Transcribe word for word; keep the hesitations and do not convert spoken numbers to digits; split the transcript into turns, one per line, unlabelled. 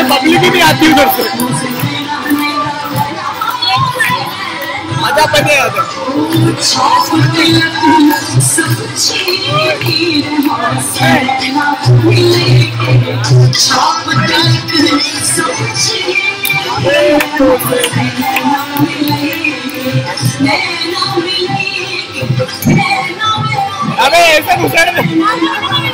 Public ही नहीं आती उधर से, मजा पड़ने आता। अबे ऐसे घुसड़ में